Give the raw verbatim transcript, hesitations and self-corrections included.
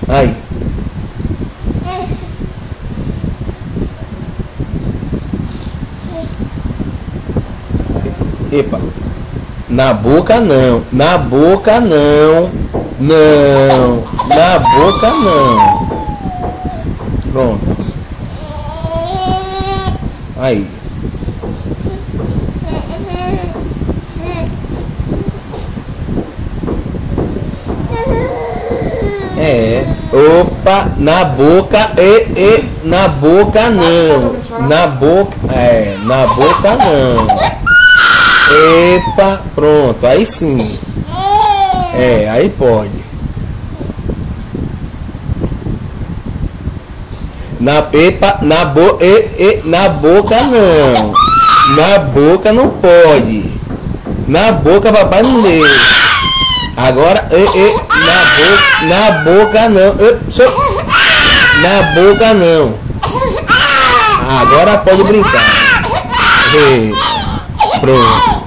Aí. Epa. Na boca não. Na boca não. Não. Na boca não. Pronto. Aí. É. Opa, na boca e, e na boca não. Na boca, é, na boca não. Epa, pronto, aí sim. É, aí pode. Na epa, na bo, e, e, na boca não. Na boca não pode. Na boca papai não deu. Agora, e, e, na boca, na boca não. E, so, na boca não. Agora pode brincar. E, pronto.